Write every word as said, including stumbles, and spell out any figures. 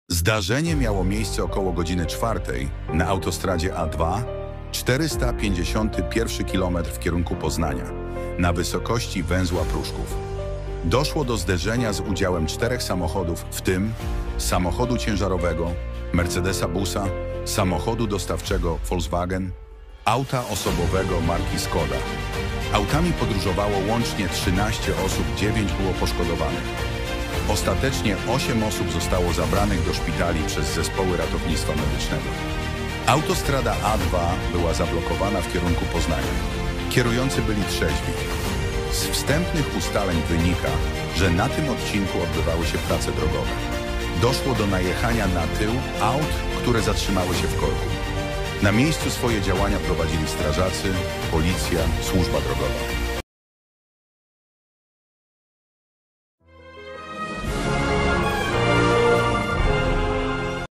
Zdarzenie miało miejsce około godziny czwartej na autostradzie A dwa, czterysta pięćdziesiąty pierwszy kilometr w kierunku Poznania, na wysokości węzła Pruszków. Doszło do zderzenia z udziałem czterech samochodów, w tym samochodu ciężarowego, Mercedesa Busa, samochodu dostawczego Volkswagen, auta osobowego marki Skoda. Autami podróżowało łącznie trzynaście osób, dziewięć było poszkodowanych. Ostatecznie osiem osób zostało zabranych do szpitali przez zespoły ratownictwa medycznego. Autostrada A dwa była zablokowana w kierunku Poznania. Kierujący byli trzeźwi. Z wstępnych ustaleń wynika, że na tym odcinku odbywały się prace drogowe. Doszło do najechania na tył aut, które zatrzymały się w korku. Na miejscu swoje działania prowadzili strażacy, policja, służba drogowa.